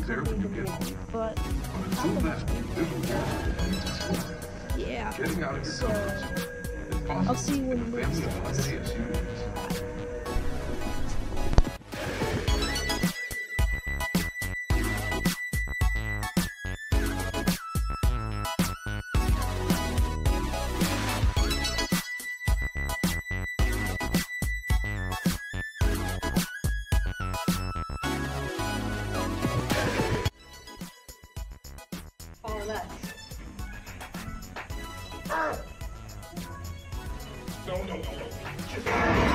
there when you get home. But Until then, this will yeah, getting out of your so comfort zone. If possible, I'll see you in in a the next family of harmonious units. Follow that. No. Just